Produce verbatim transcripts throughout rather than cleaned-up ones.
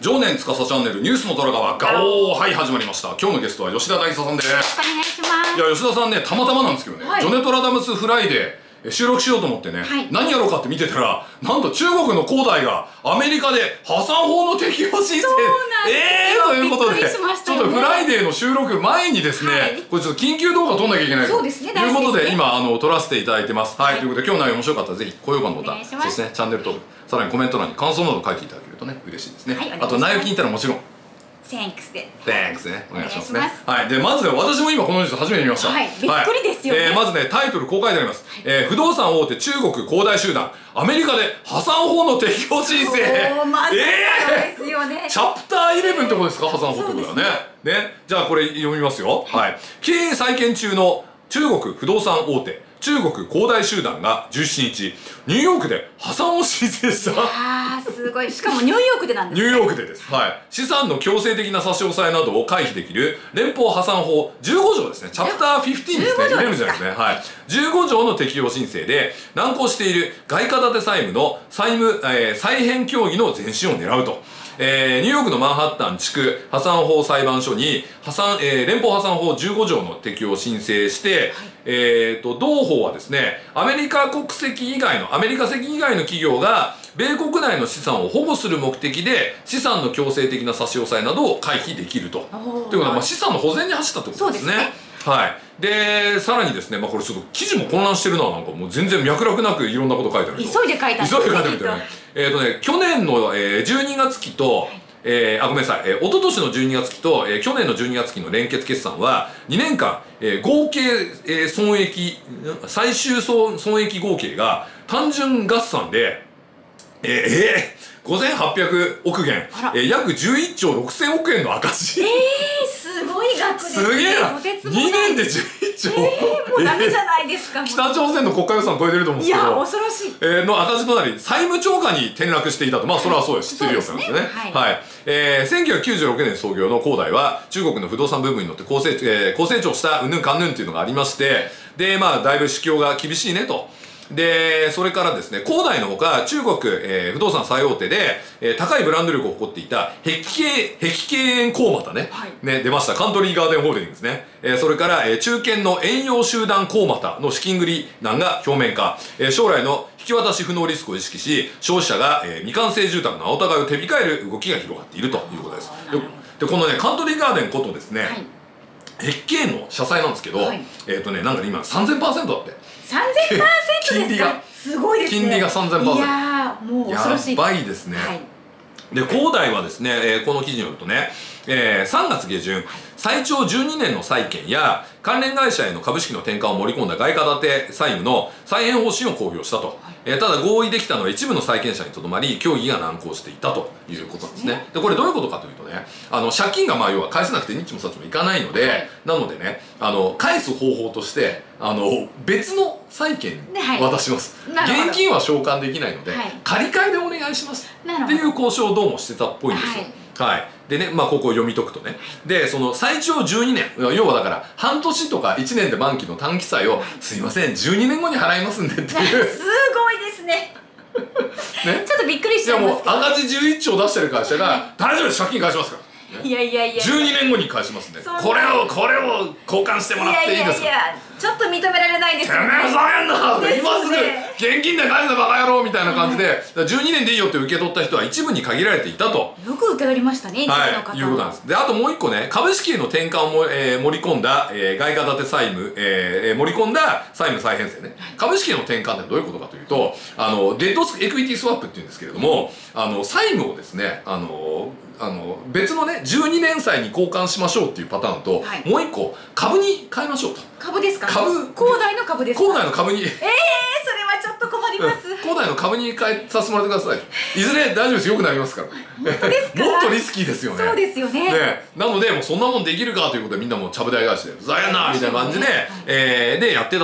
常年司チャンネルニュースの虎川ガオー。はい、始まりました。今日のゲストは吉田大佐さんです。 よろしくお願いします。 いや、吉田さんね、たまたまなんですけどね、はい、ジョネトラダムスフライデー収録しようと思ってね、はい、何やろうかって見てたら、なんと中国の恒大がアメリカで破産法の適用申請。 そうなんですよ。 えーということで、 ね、 ちょっとフライデーの収録前にですね、はい、これちょっと緊急動画撮んなきゃいけないということで、今あの撮らせていただいてます。はい、はい、ということで今日の内容面白かったらぜひ高評価のボタン、そしてねチャンネル登録、さらにコメント欄に感想など書いていただけるとね嬉しいですね。はい、あと内容気に入ったらもちろん。 Thanks で。 Thanks ね。お願いしますね。はい。で、まずね、私も今このニュース初めて見ました。 はい。びっくりですよね。 えー、まずね、タイトル公開であります。えー、不動産大手中国恒大集団、アメリカで破産法の適用申請。 おー、まずですよね。 チャプターじゅういちってことですか、破産法ってことだね。ね。じゃあこれ読みますよ。はい。経営再建中の中国不動産大手、中国恒大集団がじゅうしちにち、ニューヨークで破産を申請した。 あー、すごい。しかもニューヨークでなんですね。 ニューヨークでです。はい。資産の強制的な差し押さえなどを回避できる連邦破産法じゅうごじょうですね。チャプターじゅうごですね。じゅうごじゃないですね。はい。じゅうごじょうの適用申請で、難航している外貨建て債務の債務、えー、再編協議の前進を狙うと。えー、ニューヨークのマンハッタン地区破産法裁判所に破産、えー、連邦破産法じゅうごじょうの適用を申請して、はい、えーと同法はですね、アメリカ国籍以外のアメリカ籍以外の企業が米国内の資産を保護する目的で資産の強制的な差し押さえなどを回避できると。ということは、まあ、資産の保全に走ったってことですね。そうですね。はい。で、さらにですね、まあこれちょっと記事も混乱してるな、なんかもう全然脈絡なくいろんなこと書いてある。 急いで書いたんですね。 急いで書いてみてね。えっとね、去年の、えー、じゅうにがつきと、はい、えー、あ、ごめんなさい、えー、一昨年のじゅうにがつきと、えー、去年のじゅうにがつきの連結決算は、にねんかん、えー、合計、えー、損益、最終損損益合計が単純合算で、えー、えーごせんはっぴゃくおくげん、えー、約じゅういっちょうろくせんおくえんの赤字。 えー、すごい額ですね。 すげえな。にねんでじゅういっちょう。 えー、もうダメじゃないですか。 北朝鮮の国家予算超えてると思うんですけど。 いや、恐ろしい。 えー、の赤字となり、債務超過に転落していたと。まあ、それはそうです。知ってるようなんですよね。はい。えー、せんきゅうひゃくきゅうじゅうろくねん創業の恒大は、中国の不動産部分に乗って高成、えー、高成長したうんぬんかんぬんっていうのがありまして、で、まあ、だいぶ市況が厳しいねと。で、それからですね、恒大のほか、中国、えー、不動産最大手で、えー、高いブランド力を誇っていた、碧桂、碧桂園コーマタね、はい、ね、出ました。カントリーガーデンホールディングですね。えー、それから、えー、中堅の遠洋集団コーマタの資金繰り難が表面化、えー、将来の引き渡し不能リスクを意識し、消費者が、えー、未完成住宅のお互いを手控える動きが広がっているということです。で、このね、カントリーガーデンことですね、はい、碧桂の社債なんですけど、はい、えっとね、なんか今 さんぜんパーセント だって。 さんぜんパーセント ですか。すごいですね。 金利が さんぜんパーセント。いやー、もう恐ろしい。 やばいですね。はい、で、恒大はですね、えー、この記事によるとね、えー、さんがつげじゅん、最長じゅうにねんの債券や関連会社への株式の転換を盛り込んだ外貨建て債務の再編方針を公表したと。はい、えー、ただ合意できたのは一部の債権者にとどまり、協議が難航していたということなんですね。で、これどういうことかというとね、あの、借金がまあ要は返せなくてニッチもサッチもいかないので、はい、なのでね、あの、返す方法として、あの、別の債権に渡します。はい、現金は償還できないので、はい、借り換えでお願いしますっていう交渉をどうもしてたっぽいんですよ。はい、はい。でね、まあここを読み解くとね。で、その最長じゅうにねん、要はだから半年とかいちねんで満期の短期債を、すいません、じゅうにねんごに払いますんでっていう。 すごいですね。ね、ちょっとびっくりしちゃいますけど。 いやもう赤字じゅういっちょう出してる会社が、大丈夫です、借金返しますから。 いやいやいや、 じゅうにねんごに返しますんで、これをこれを交換してもらっていいですか。 いやいやいや、ちょっと認められないですよね。 てめえふざけんなって今すぐ現金で返せバカ野郎みたいな感じで、じゅうにねんでいいよって受け取った人は一部に限られていたと。 よく受け取りましたね、 はい、いうことなんです。で、あともう一個ね、株式への転換をも、えー、盛り込んだ、えー、外貨建て債務、えー、盛り込んだ債務再編成ね。株式への転換ってどういうことかというと、あのデッドエクイティスワップっていうんですけれども、あの債務をですね、あのあの別のねじゅうにねん債に交換しましょうっていうパターンと、はい、もう一個株に変えましょうと。 株ですか。 株、 恒大の株ですか。 恒大の株に。ええー、 それはちょっと困ります。 恒大の株に変えさせてもらってください。いずれ大丈夫です、良くなりますから。 本当ですか。 もっとリスキーですよね。 そうですよね。 ね、なのでもうそんなもんできるかということでみんなもうちゃぶ台返しでふざけんなみたいな感じで、えー、でやってたと。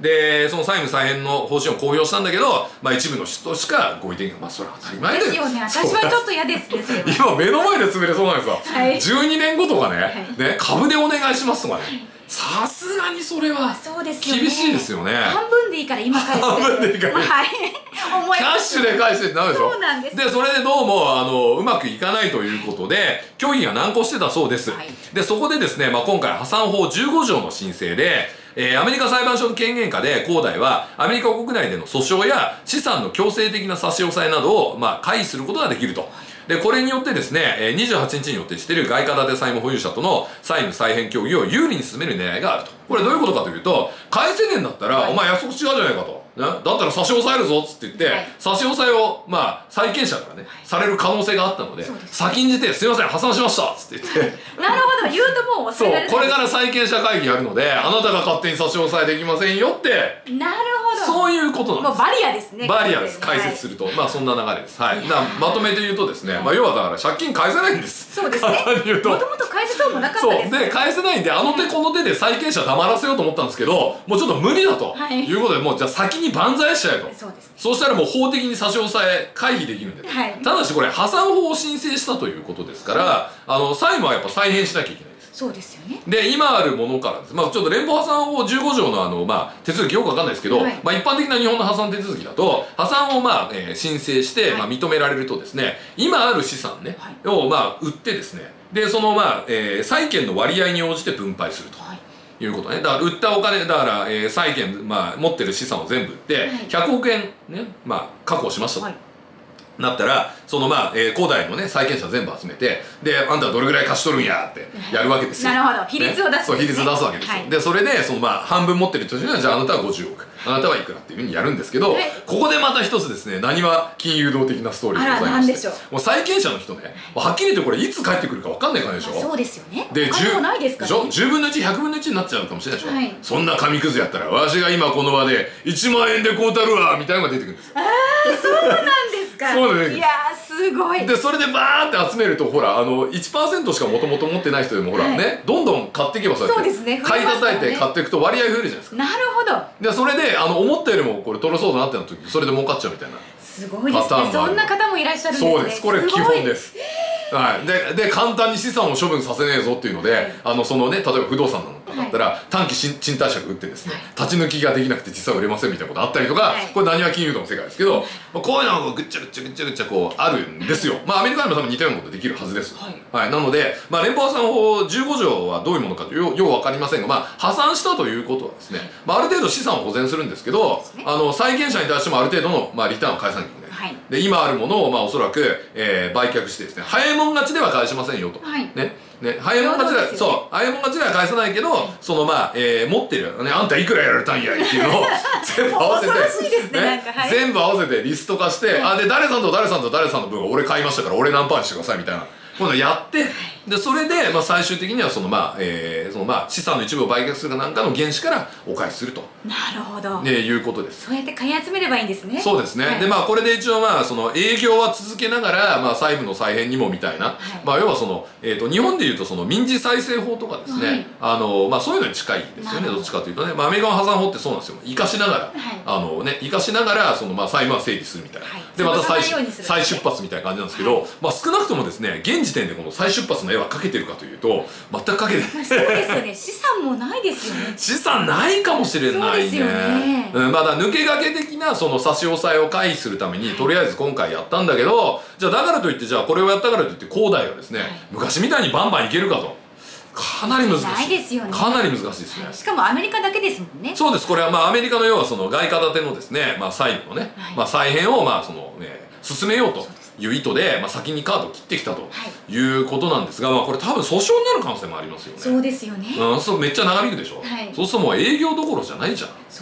でその債務再編の方針を公表したんだけど、まあ、一部の人しか合意できない。まあそれは当たり前ですよね。私はちょっと嫌ですねそれは。 今目の前で潰れそうなんですよ、はい、じゅうにねんごとかね、はい、ね株でお願いしますとかね、さすがにそれは厳しいですよね。 半分でいいから今返して半分でいいから、 はい、 キャッシュで返してってなるでしょ。 そうなんです。 でそれでどうもあのうまくいかないということで協議が難航してたそうです、はい、でそこでですね、まあ、今回破産法じゅうご条の申請で、えー、アメリカ裁判所の権限下で恒大はアメリカ国内での訴訟や資産の強制的な差し押さえなどを、まあ、回避することができると。でこれによってですねにじゅうはちにちに予定している外貨建て債務保有者との債務再編協議を有利に進める狙いがあると。これどういうことかというと、返せねえんだったら、はい、お前約束違うじゃないかと、ね、だったら差し押さえるぞっつって言って、はい、差し押さえを、まあ、債権者からね、はい、される可能性があったので、先んじて「すいません破産しました」っつって言ってなるほど、言うともうそう、これから債権者会議やるので、あなたが勝手に差し押さえできませんよって、 なるほど、 そういうことなんです。 もうバリアですね。 バリアです、解説すると、はい、まあそんな流れです。はい、だまとめて言うとですね、はい、まあ要はだから借金返せないんです。 そうですね、もともと返せそうもなかったです。 そうで返せないんで、あの手この手で債権者黙らせようと思ったんですけど、もうちょっと無理だと、はい、いうことで、もうじゃあ先に万歳しちゃえと。そうです、ね、そうしたらもう法的に差し押さえ回避できるんで、はい、ただしこれ破産法を申請したということですから、はい、あの債務はやっぱ再編しなきゃいけない。 そうですよね。 で今あるものからです、まあ、ちょっと連邦破産法じゅうご条のあの、まあ、手続きよくわかんないですけど、はい、まあ、一般的な日本の破産手続きだと破産を、まあえー、申請して、はい、まあ、認められるとですね、今ある資産、ね、はい、を、まあ、売ってですね、でその、まあえー、債権の割合に応じて分配すると。はい、いうことね。だから売ったお金だから、えー、債権、まあ、持ってる資産を全部売ってひゃくおくえん、ね、まあ、確保しましたと、はい、なったらそのまあ、えー、恒大のね債権者全部集めて、であんたはどれぐらい貸しとるんやってやるわけですよ。 なるほど、比率を出す、ね、 そう比率出すわけですよ、はい、でそれでそのまあ半分持ってる人にはじゃああなたはごじゅうおく、あなたはいくらっていうふうにやるんですけど、ここでまた一つですね、なにわ金融道的なストーリーがございまして、もう債権者の人ね、はっきり言ってこれいつ帰ってくるか分かんないからでしょ。 そうですよね。 でお金もないですからね。 じゅうぶんのいち、ひゃくぶんのいちになっちゃうかもしれないでしょ、はい、そんな紙くずやったらわしが今この場でいちまんえんで買うたるわみたいなのが出てくるんです。 ああそうなんですか。 そうです。 いやーすごい。 でそれでバーって集めると、ほらあの いちパーセント しかもともと持ってない人でもほら、はい、ね、どんどん買っていけばそうやって、ね、買い叩いて買っていくと割合増えるじゃないですか。 なるほど。 でそれであの思ったよりもこれ取れそうだなってなった時それで儲かっちゃうみたいな。 すごいですね。そんな方もいらっしゃるんですね。 そうです、これ基本です。はい、でで簡単に資産を処分させねえぞっていうので、はい、あのそのね、例えば不動産なんかだったら、はい、短期賃貸借打ってですね、はい、立ち抜きができなくて実は売れませんみたいなことあったりとか、はい、これなにわ金融道の世界ですけど、まあ、こういうのがぐっちゃぐっちゃぐっちゃぐっちゃこうあるんですよ。まあアメリカでも多分似たようなことできるはずです。はい、はい、なので、まあ、連邦破産法じゅうご条はどういうものかとよう分かりませんが、まあ、破産したということはですね、まあ、ある程度資産を保全するんですけど、ね、あの債権者に対してもある程度の、まあ、リターンを返さなきゃいけない。はい、で今あるものをまあおそらく、えー、売却してですね、早いもん勝ちでは返しませんよと、はい、ねね、早いもん勝ちでは、ね、そう早いもん勝ちでは返さないけど、はい、そのまあ、えー、持ってる、ね、あんたいくらやられたんやいっていうのを全部合わせて、ねね、はい、全部合わせてリスト化して、はい、あで誰さんと誰さんと誰さんの分を俺買いましたから俺何パーにしてくださいみたいな。今度やって、でそれで、まあ、最終的にはその、まあえーそのまあ、資産の一部を売却するかなんかの原資からお返しすると、 なるほど、 ね、いうことです。 そうやって買い集めればいいんですね。 そうですね、はい、でまあこれで一応まあその営業は続けながら、まあ、債務の再編にもみたいな、はい、まあ要はその、えー、と日本でいうとその民事再生法とかですね、はい、あのまあ、そういうのに近いですよね、どっちかというとね、まあ、アメリカの破産法ってそうなんですよ、生かしながら、はい、あのね、生かしながらその、まあ、債務は整理するみたいな、はい、でまた 再, 再出発みたいな感じなんですけど、はい、まあ、少なくともですね現時点でこの再出発の絵は描けてるかというと全く描けてない。 そうですよね、資産もないですよね。 資産ないかもしれないね。そうですよね、うん、まだ抜け駆け的なその差し押さえを回避するために、はい、とりあえず今回やったんだけど、じゃあだからといってじゃあこれをやったからといって恒大がですね、はい、昔みたいにバンバンいけるかと、かなり難しい。 ないですよね。 かなり難しいですね。 しかもアメリカだけですもんね。 そうです。これはまあアメリカの要はその外貨建てのですね、まあ債務のね、はい、まあ再編をまあそのね進めようという意図で、まあ先にカードを切ってきたということなんですが、まあこれ多分訴訟になる可能性もありますよね。 そうですよね。 うん、そうめっちゃ長引くでしょ。はい、そうするともう営業どころじゃないじゃん。 そうですね。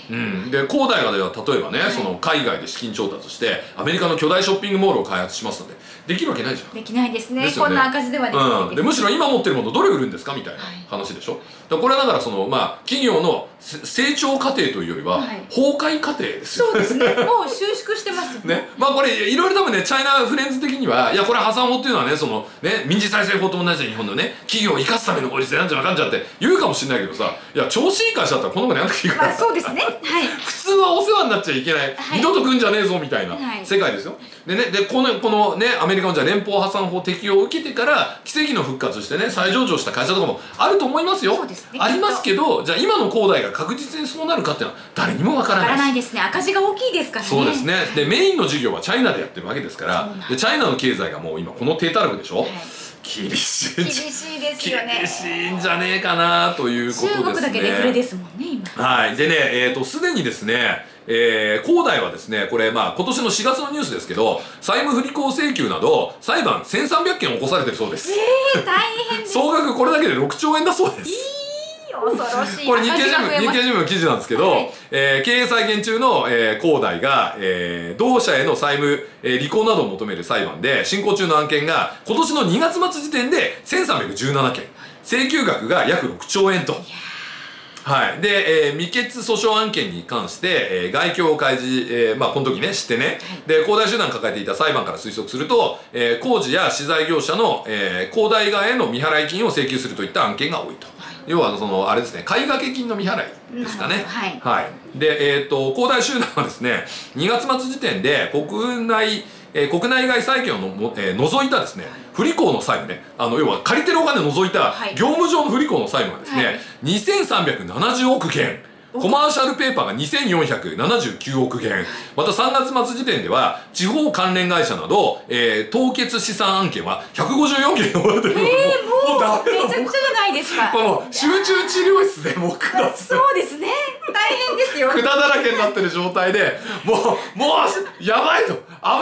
うん、で恒大がでは例えばね、はい、その海外で資金調達してアメリカの巨大ショッピングモールを開発しますのでできるわけないじゃん。 できないですね。ですよね、こんな赤字ではできない、 うん、でむしろ今持ってるものどれ売るんですかみたいな話でしょ、はい、だこれはだからその、まあ、企業の成長過程というよりは、はい、崩壊過程ですよ。 そうですねもう収縮してますよね。 ね、まあこれいろいろ多分ねチャイナフレンズ的にはいやこれ破産法っていうのはねそのね民事再生法と同じで日本のね企業を生かすための法律でなんじゃなかんじゃって言うかもしれないけどさ、いや調子いい会社だったらこの子にやんなくていいから、 まあ、そうですね、はい、 普通はお世話になっちゃいけない、はい、二度と来んじゃねえぞみたいな世界ですよ。でね、でこのこのねアメリカのじゃ連邦破産法適用を受けてから奇跡の復活してね再上場した会社とかもあると思いますよ。そうですね、ありますけど、じゃあ今の恒大が確実にそうなるかっていうのは誰にもわからない。 わからないですね。赤字が大きいですからね。 そうですね。でメインの事業はチャイナでやってるわけですから、でチャイナの経済がもう今この低たらくでしょ、はい、厳しい厳しいですよね。 厳しいんじゃねえかなということですね。 中国だけデフレですもんね今。 はいでねえっ、ー、とすでにですねえー、恒大はですねこれまあ今年のしがつのニュースですけど債務不履行請求など裁判せんさんびゃっけん起こされてるそうです。 えー、大変です。 総額これだけでろくちょうえんだそうです。 恐ろしい。 これ日経新聞日経新聞の記事なんですけど、はい、えー、経営再建中の、えー、恒大が、えー、同社への債務、えー、履行などを求める裁判で進行中の案件が今年のにがつ末時点でせんさんびゃくじゅうななけん、請求額が約ろくちょうえんと。はい。で、えー、未決訴訟案件に関して、えー、外境開示、えー、まあ、この時ね、知ってね、はい、で、恒大集団抱えていた裁判から推測すると、えー、工事や資材業者の、えー、恒大側への未払い金を請求するといった案件が多いと。はい、要は、その、あれですね、買掛金の未払いですかね。はい。はい。で、えっと、恒大集団はですね、にがつ末時点で国内、えー、国内外債権をの、えー、除いたですね、不履行の債務ね、あの要は借りてるお金を除いた業務上の不履行の債務がですね、はい、にせんさんびゃくななじゅうおくけん、コマーシャルペーパーがにせんよんひゃくななじゅうきゅうおくけん、またさんがつ末時点では地方関連会社など、えー、凍結資産案件はひゃくごじゅうよんけん追われてる。 えー、もうもうめちゃくちゃじゃないですか。 この集中治療室でもう管そうですね、大変ですよ。 管だらけになってる状態でもうもうやばいと危ない、はい、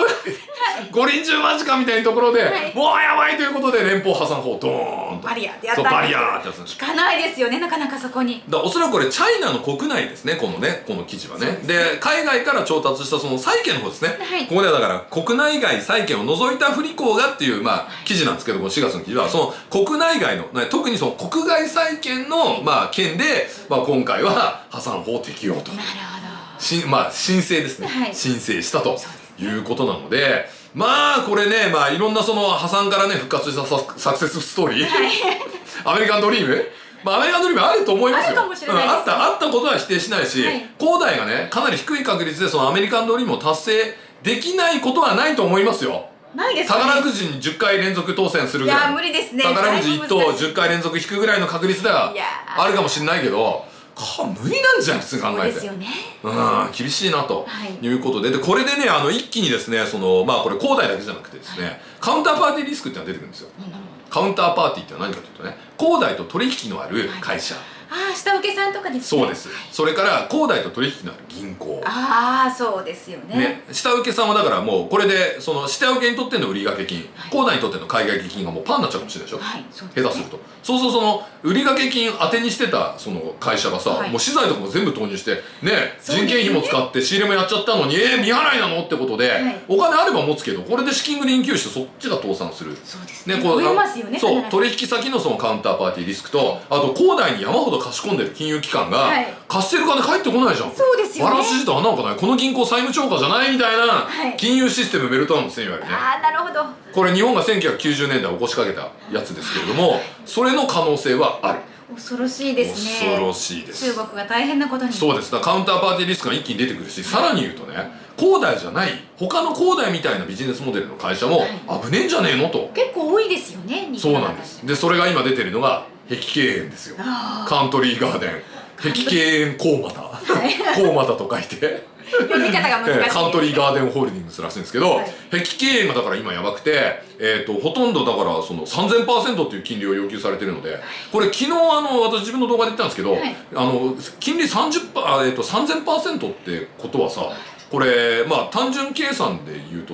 五輪中間近みたいなところで、はい、もうやばいということで連邦破産法ドーンとバリアってやったんです。 バリアーってやつです。 聞かないですよね、なかなかそこに。 だおそらくこれチャイナの国内ですね、このねこの記事はね。で、ね、海外から調達したその債権の方ですね、はい、ここではだから国内外債権を除いた不履行がっていう、まあ、記事なんですけどもしがつの記事はその国内外の、ね、特にその国外債権の、はい、まあ、件で、まあ、今回は破産法適用と。なるほど。し、まあ、申請ですね、はい、申請したということなので、まあこれね、まあいろんなその破産からね復活したササクセスストーリー、はい、アメリカンドリーム、まあアメリカンドリームあると思いますよ。あるかもしれないです、ね、うん、あったあったことは否定しないし、はい、恒大がねかなり低い確率でそのアメリカンドリームを達成できないことはないと思いますよ。 ないですかね。 宝くじにじゅっかい連続当選するぐらい。 いや無理ですね。 宝くじいっとうじゅっかい連続引くぐらいの確率ではあるかもしれないけど。か無理なんじゃん普通に考えて。そうですよね。うん、厳しいなということで、でこれでねあの一気にですねそのまあこれ恒大だけじゃなくてですね、はい、カウンターパーティーリスクっていうのが出てくるんですよ。うん、カウンターパーティーってのは何かというとね、恒大と取引のある会社、はい、 ああ下請けさんとかですね。そうです、はい、それから恒大と取引のある銀行。 ああそうですよね。ね、 下請けさんはだからもうこれでその下請けにとっての売掛金、はい、恒大にとっての買掛金がもうパンになっちゃうかもしれないでしょ、はい、そうですね、下手すると。そうそう、その売掛金当てにしてたその会社がさ、はい、もう資材とかも全部投入してね、ね、人件費も使って仕入れもやっちゃったのに、えー、未払いなのってことで、はい、お金あれば持つけどこれで資金繰りに給してそっちが倒産する。そうですね、こう増えますよね。そう、取引先のそのカウンターパーティーリスクと、あと恒大に山ほど貸し込んでる金融機関が、はい、貸してる金返ってこないじゃん。そうですよね。バランスシート穴がない、この銀行債務超過じゃないみたいな、はい、金融システムメルトダウンですね、いわゆるね。 ああなるほど。 これ日本がせんきゅうひゃくきゅうじゅうねんだい起こしかけたやつですけれども、それの可能性はある。 恐ろしいですね。 恐ろしいです。 中国が大変なことに。 そうです。だからカウンターパーティーリスクが一気に出てくるし、さらに言うとね、恒大じゃない他の恒大みたいなビジネスモデルの会社も危ねえんじゃねえのと。 結構多いですよね。 そうなんです。でそれが今出てるのが碧桂園ですよ。カントリーガーデン碧桂園コウマタ、コウマタと書いて読み方が難しいですね。 カントリーガーデンホールディングスらしいんですけど、はい、碧桂園がだから今やばくて、えー、とほとんどだからその さんぜんパーセント っていう金利を要求されてるので、これ昨日あの私自分の動画で言ったんですけど、はい、あの金利 さんじゅっパーセント、えー、と さんぜんパーセント ってことはさ、これまあ単純計算で言うとさ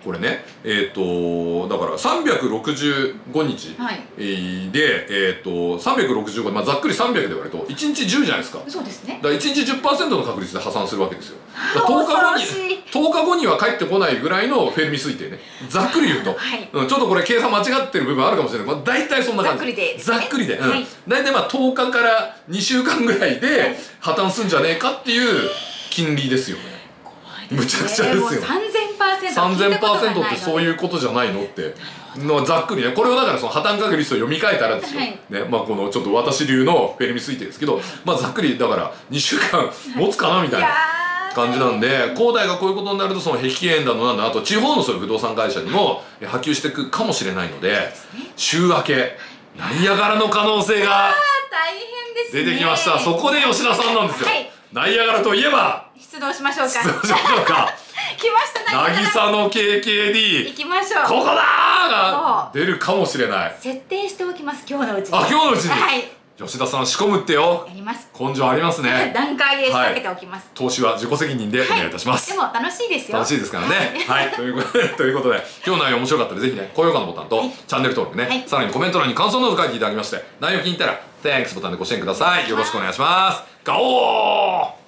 これねえっ、とだからさんびゃくろくじゅうごにち、 はい、 でえっ、とさんびゃくろくじゅうご、まあ、ざっくりさんびゃくで割るといちにちじゅうじゃないですか。 そうですね。 だからいちにち じゅっパーセント の確率で破産するわけですよ。だからとおかごにとおかごには帰ってこないぐらいのフェルミ推定ね、ざっくり言うと、 はい、 うん、ちょっとこれ計算間違ってる部分あるかもしれない、まあ、大体そんな感じ、 ざっくりで、 ざっくりで、うん、 はい、 大体まあとおかからにしゅうかんぐらいで破綻すんじゃねえかっていう金利ですよね。むちゃくちゃですよ。 さんぜんパーセントさんぜんパーセントってそういうことじゃないのってのざっくりね。これをだからその破綻確率を読み替えたらですよ、はい、ね、まあこのちょっと私流のフェルミ推定ですけど、まあざっくりだからにしゅうかん持つかなみたいな感じなんで、恒大がこういうことになるとその碧桂園だのなんだ、あと地方のそういう不動産会社にも波及していくかもしれないので、週明けナイアガラの可能性が出てきました。そこで吉田さんなんですよ、はい、ナイアガラといえば出動しましょうか。 出動しましょうか来ましたね。 渚の ケーケーディー行きましょう。 ここだーが出るかもしれない。 設定しておきます、今日のうちに。 あ、今日のうちに、 はい、 吉田さん仕込むってよ。 やります。 根性ありますね。 段階で仕掛けておきます、 はい、投資は自己責任でお願いいたします、 はい、でも楽しいですよ。 楽しいですからね。はい、ということでということで今日の内容面白かったらぜひね高評価のボタンと、はい、チャンネル登録ね、はい、さらにコメント欄に感想など書いていただきまして、内容気に入ったら Thanks ボタンでご支援ください。よろしくお願いします。ガオー。